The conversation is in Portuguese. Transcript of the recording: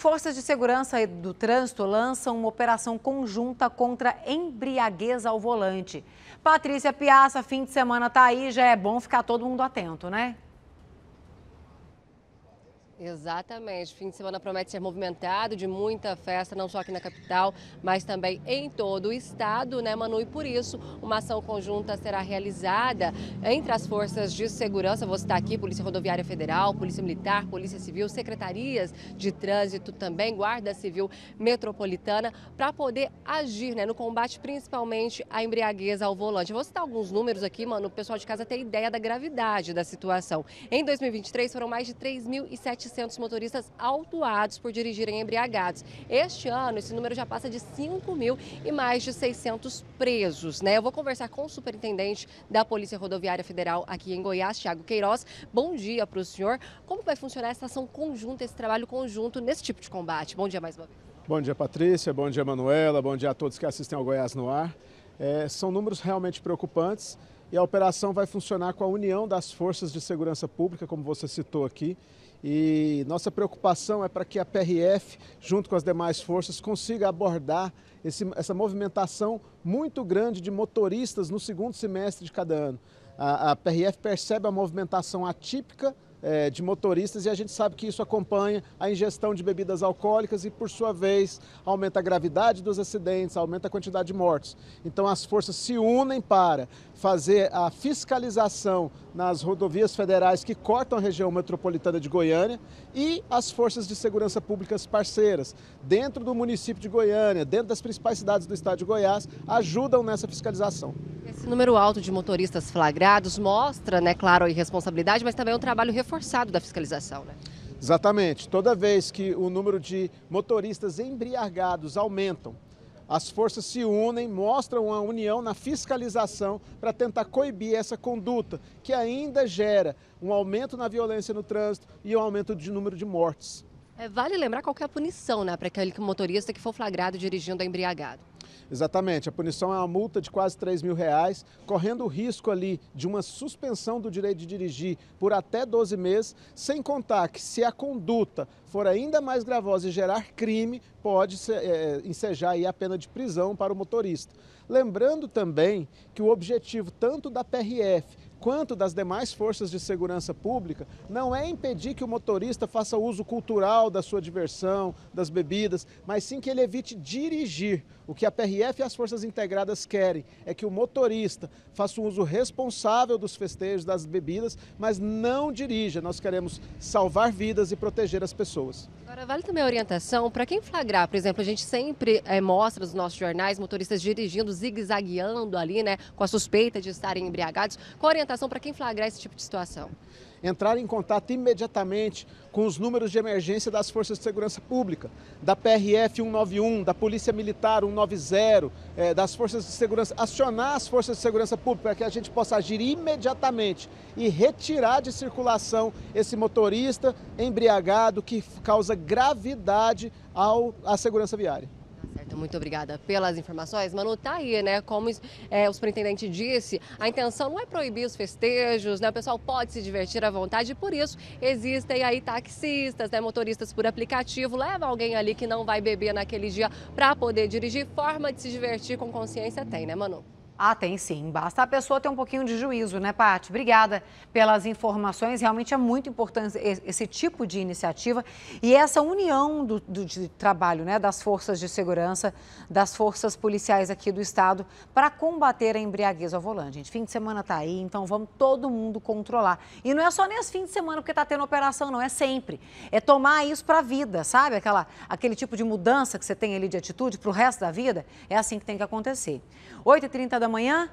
Forças de segurança do trânsito lançam uma operação conjunta contra embriaguez ao volante. Patrícia Piazza, fim de semana tá aí, já é bom ficar todo mundo atento, né? Exatamente. Fim de semana promete ser movimentado, de muita festa, não só aqui na capital, mas também em todo o estado, né, Manu? E por isso, uma ação conjunta será realizada entre as forças de segurança. Vou citar aqui: Polícia Rodoviária Federal, Polícia Militar, Polícia Civil, secretarias de trânsito também, Guarda Civil Metropolitana, para poder agir, né, no combate principalmente à embriaguez ao volante. Eu vou citar alguns números aqui, Manu, o pessoal de casa ter ideia da gravidade da situação. Em 2023, foram mais de 3.700 motoristas autuados por dirigirem embriagados. Este ano, esse número já passa de 5.000 e mais de 600 presos, né? Eu vou conversar com o superintendente da Polícia Rodoviária Federal aqui em Goiás, Thiago Queiroz. Bom dia para o senhor. Como vai funcionar essa ação conjunta, esse trabalho conjunto nesse tipo de combate? Bom dia mais uma vez. Bom dia, Patrícia. Bom dia, Manuela. Bom dia a todos que assistem ao Goiás no Ar. São números realmente preocupantes e a operação vai funcionar com a união das forças de segurança pública, como você citou aqui. E nossa preocupação é para que a PRF, junto com as demais forças, consiga abordar essa movimentação muito grande de motoristas no segundo semestre de cada ano. A PRF percebe a movimentação atípica de motoristas e a gente sabe que isso acompanha a ingestão de bebidas alcoólicas e, por sua vez, aumenta a gravidade dos acidentes, aumenta a quantidade de mortos. Então as forças se unem para fazer a fiscalização nas rodovias federais que cortam a região metropolitana de Goiânia e as forças de segurança públicas parceiras, dentro do município de Goiânia, dentro das principais cidades do estado de Goiás, ajudam nessa fiscalização. Esse número alto de motoristas flagrados mostra, né, claro, a irresponsabilidade, mas também um trabalho reforçado da fiscalização, né? Exatamente. Toda vez que o número de motoristas embriagados aumentam, as forças se unem, mostram a união na fiscalização para tentar coibir essa conduta, que ainda gera um aumento na violência no trânsito e um aumento de número de mortes. Vale lembrar qual que é a punição, né, para aquele motorista que for flagrado dirigindo embriagado. Exatamente, a punição é uma multa de quase R$3.000, correndo o risco ali de uma suspensão do direito de dirigir por até 12 meses, sem contar que se a conduta for ainda mais gravosa e gerar crime, pode ensejar aí a pena de prisão para o motorista. Lembrando também que o objetivo tanto da PRF quanto das demais forças de segurança pública não é impedir que o motorista faça uso cultural da sua diversão, das bebidas, mas sim que ele evite dirigir. O que a PRF e as forças integradas querem é que o motorista faça um uso responsável dos festejos, das bebidas, mas não dirija. Nós queremos salvar vidas e proteger as pessoas. Agora, vale também a orientação para quem flagrar. Por exemplo, a gente sempre mostra nos nossos jornais motoristas dirigindo, zigue-zagueando ali, né, com a suspeita de estarem embriagados. Qual a orientação para quem flagrar esse tipo de situação? Entrar em contato imediatamente com os números de emergência das Forças de Segurança Pública, da PRF 191, da Polícia Militar 190, das Forças de Segurança, acionar as Forças de Segurança Pública para que a gente possa agir imediatamente e retirar de circulação esse motorista embriagado que causa gravidade à segurança viária. Certo, muito obrigada pelas informações. Manu, tá aí, né? Como o superintendente disse, a intenção não é proibir os festejos, né? O pessoal pode se divertir à vontade e por isso existem aí taxistas, né? Motoristas por aplicativo, leva alguém ali que não vai beber naquele dia para poder dirigir. Forma de se divertir com consciência tem, né, Manu? Ah, tem sim. Basta a pessoa ter um pouquinho de juízo, né, Paty? Obrigada pelas informações. Realmente é muito importante esse tipo de iniciativa e essa união de trabalho, né, das forças de segurança, das forças policiais aqui do estado para combater a embriaguez ao volante. Gente, fim de semana tá aí, então vamos todo mundo controlar. E não é só nesse fim de semana porque tá tendo operação, não. É sempre. É tomar isso para a vida, sabe? Aquele tipo de mudança que você tem ali de atitude para o resto da vida. É assim que tem que acontecer. 8h30 da manhã,